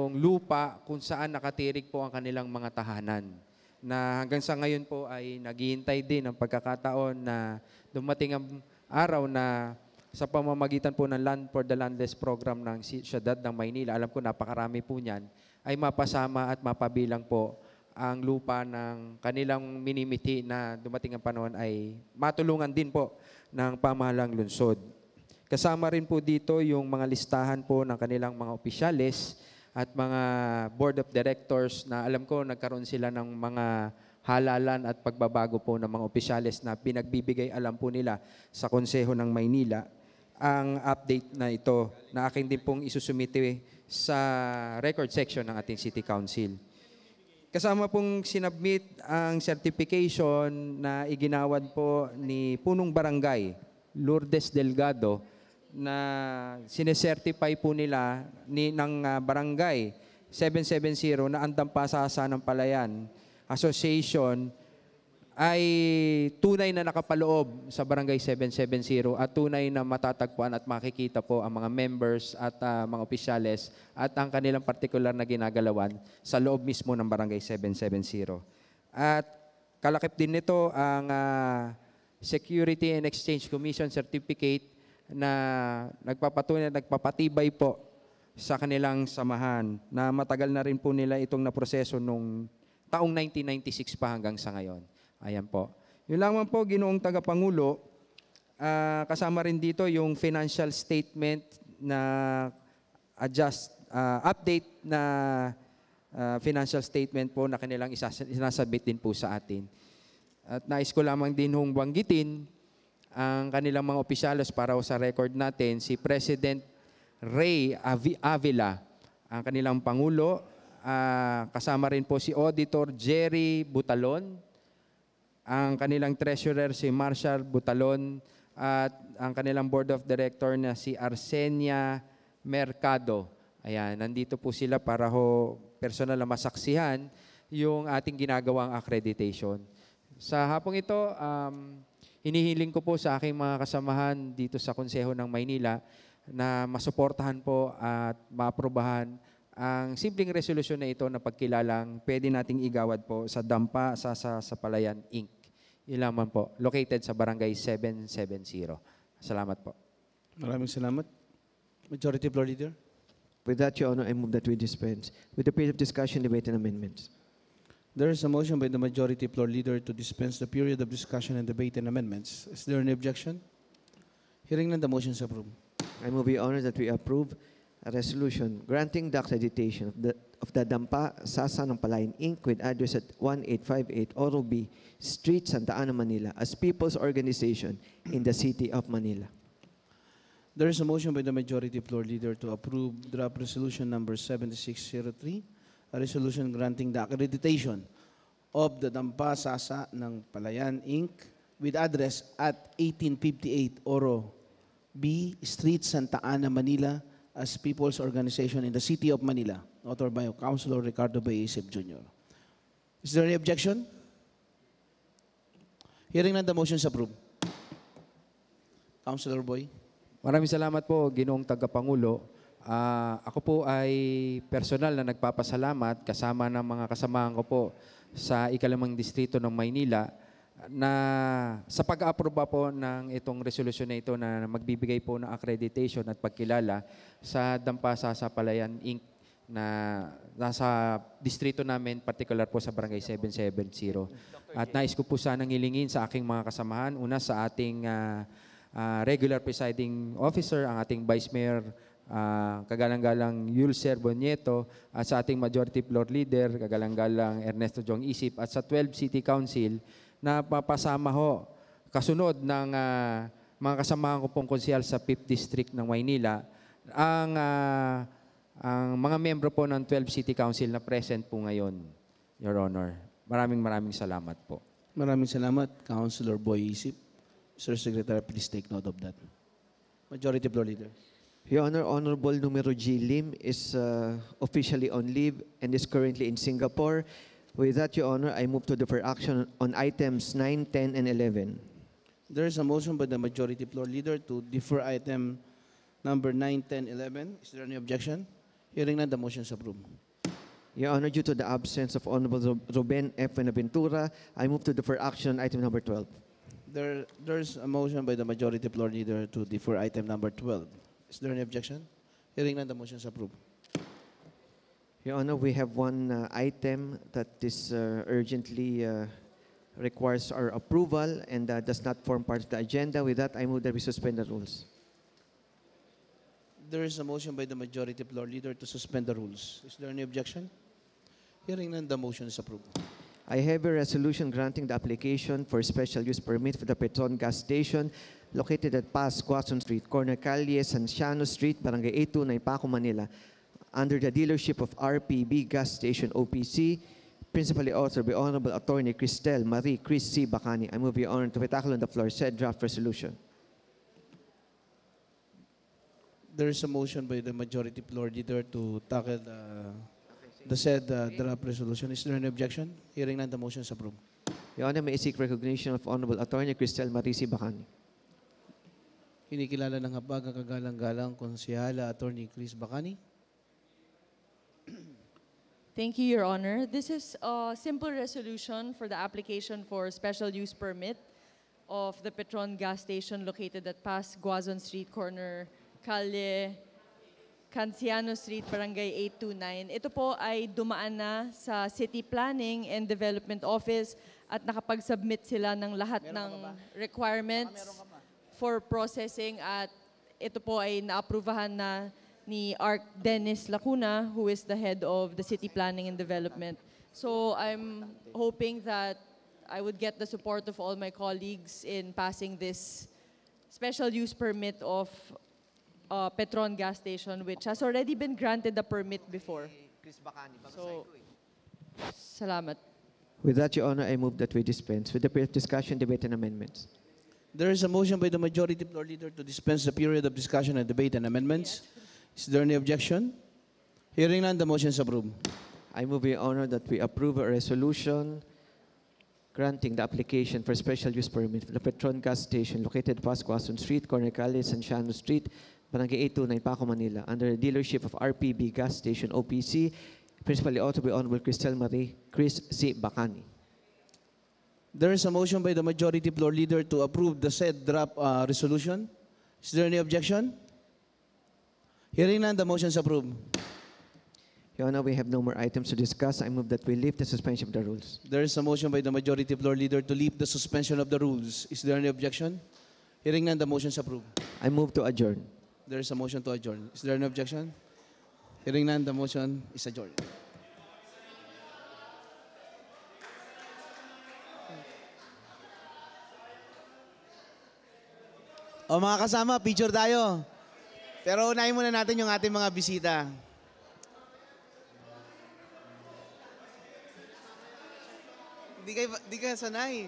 yung lupa kung saan nakatirik po ang kanilang mga tahanan. Na hanggang sa ngayon po ay naghihintay din ang pagkakataon na dumating ang araw na sa pamamagitan po ng Land for the Landless program ng Siyudad ng Maynila, alam ko napakarami po niyan, ay mapasama at mapabilang po ang lupa ng kanilang minimiti na dumating ang panahon ay matulungan din po ng pamahalang lungsod. Kasama rin po dito yung mga listahan po ng kanilang mga opisyales at mga board of directors na alam ko nagkaroon sila ng mga halalan at pagbabago po ng mga opisyales na pinagbibigay alam po nila sa Konseho ng Maynila. Ang update na ito na akin din pong isusumite sa record section ng ating City Council. Kasama pong sinubmit ang certification na iginawad po ni Punong Barangay, Lourdes Delgado, na sinesertify po nila ng Barangay 770 na ang Dampasasa ng Palayan Association ay tunay na nakapaloob sa Barangay 770 at tunay na matatagpuan at makikita po ang mga members at mga opisyales at ang kanilang partikular na ginagalawan sa loob mismo ng Barangay 770. At kalakip din nito ang Security and Exchange Commission Certificate na nagpapatunay, nagpapatibay po sa kanilang samahan na matagal na rin po nila itong naproseso nung taong 1996 pa hanggang sa ngayon. Ayan po. Yun lamang po, Ginoong Tagapangulo, kasama rin dito yung financial statement na update na financial statement po na kanilang isasabit din po sa atin. At nais ko lamang din hong banggitin ang kanilang mga opisyalos para sa record natin, si President Ray Avila, ang kanilang Pangulo, kasama rin po si Auditor Jerry Butalon, ang kanilang Treasurer si Marshall Butalon, at ang kanilang Board of Director na si Arsenia Mercado. Ayan, nandito po sila para personal na masaksihan yung ating ginagawang accreditation. Sa hapong ito, hinihiling ko po sa aking mga kasamahan dito sa Konseho ng Maynila na masuportahan po at maaprobahan ang simpleng resolusyon na ito na pagkilalang pwede nating igawad po sa Dampa sa Palayan, Inc. Ilaman po, located sa Barangay 770. Salamat po. Maraming salamat. Majority Floor Leader. With that, Your Honor, I move that we dispense with the period of discussion, debate, and amendments. There is a motion by the Majority Floor Leader to dispense the period of discussion and debate and amendments. Is there any objection? Hearing none, the motion is approved. I move, Your Honor, that we approve a resolution granting the accreditation of the Dampa Sasa ng Palayan, Inc. with address at 1858 Oro B Street, Santa Ana, Manila as People's Organization in the City of Manila. There is a motion by the Majority Floor Leader to approve draft resolution number 7603, a resolution granting the accreditation of the Dampa Sasa ng Palayan, Inc. with address at 1858 Oro B Street, Santa Ana, Manila as People's Organization in the City of Manila, authored by Councilor Ricardo Baisip Jr. Is there any objection? Hearing none, the motion is approved. Councilor Boy. Maraming salamat po, Ginoong Tagapangulo. Ako po ay personal na nagpapasalamat kasama ng mga kasamahan ko po sa ikalimang distrito ng Maynila na sa pag-aproba po ng itong resolusyon na ito na magbibigay po ng accreditation at pagkilala sa Dampa Sasa Palayan, Inc. na nasa distrito namin, particular po sa Barangay 770. At nais ko po sanang hilingin sa aking mga kasamahan, una sa ating regular presiding officer, ang ating Vice Mayor, kagalang-galang Yulcer Bonieto, at sa ating Majority Floor Leader, kagalang-galang Ernesto Jong Isip, at sa 12 City Council na papasama kasunod ng mga kasamahan ko pong konsyal sa 5th District ng Maynila, ang mga membro po ng 12 City Council na present po ngayon, Your Honor. Maraming salamat po. Maraming salamat, Councilor Boy Isip. Sir Secretary, please take note of that. Majority Floor Leader. Your Honor, Honorable Numero G. Lim is officially on leave and is currently in Singapore. With that, Your Honor, I move to defer action on items 9, 10, and 11. There is a motion by the Majority Floor Leader to defer item number 9, 10, 11. Is there any objection? Hearing none, the motion is approved. Your Honor, due to the absence of Honorable Ruben F. Buenaventura, I move to defer action on item number 12. There's a motion by the majority floor leader to defer item number 12. Is there any objection? Hearing none, the motion is approved. Your Honor, we have one item that is urgently requires our approval and does not form part of the agenda. With that, I move that we suspend the rules. There is a motion by the majority floor leader to suspend the rules. Is there any objection? Hearing none, the motion is approved. I have a resolution granting the application for special use permit for the Petron gas station located at Paz, Quezon Street, corner Calle Sanciano Street, Barangay 829, Paco, Manila, under the dealership of RPB Gas Station OPC, principally authored by Honorable Attorney Cristel Marie Chris C. Bacani. I move your honor to tackle on the floor said draft resolution. There is a motion by the majority floor leader to tackle the said draft resolution. Is there any objection? Hearing none, the motion is approved. Your Honor, may I seek recognition of Honorable Attorney Cristel Marie C. Bacani. Kinikilala ng habag ang kagalang-galang konsehala Attorney Chris Bacani. Thank you, Your Honor. This is a simple resolution for the application for special use permit of the Petron gas station located at Paz, Guazon Street, corner Calle Canciano Street, Barangay 829. Ito po ay dumaan na sa City Planning and Development Office at nakapag-submit sila ng lahat ng requirements for processing at ito po ay naaprubahan na ni Arc Dennis Lacuna, who is the head of the City Planning and Development. So I'm hoping that I would get the support of all my colleagues in passing this special use permit of Petron gas station, which has already been granted the permit before. So, salamat. With that, Your Honor, I move that we dispense with the period of discussion, debate, and amendments. There is a motion by the majority floor leader to dispense the period of discussion and debate and amendments. Is there any objection? Hearing none, the motion is approved. I move, Your Honor, that we approve a resolution granting the application for special use permit for the Petron gas station located Paz, Quezon Street, corner Calle Sanciano Street, Barangay 829, Paco, Manila, under the dealership of RPB Gas Station OPC, principally authored by Honorable Cristel Marie Chris C. Bacani. There is a motion by the majority floor leader to approve the said draft resolution. Is there any objection? Hearing none, the motion is approved. Your Honor, we have no more items to discuss. I move that we lift the suspension of the rules. There is a motion by the majority floor leader to lift the suspension of the rules. Is there any objection? Hearing none, the motion is approved. I move to adjourn. There is a motion to adjourn. Is there any objection? Hearing none, the motion is adjourned. O mga kasama, picture tayo. Pero unahin muna natin yung ating mga bisita. Di ka sanay.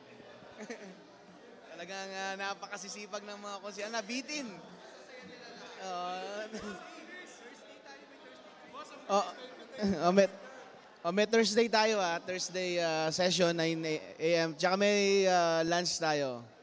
Talagang napakasisipag ng mga konsyal. Nabitin. May Thursday tayo Thursday session 9 a.m. Tsaka may lunch tayo.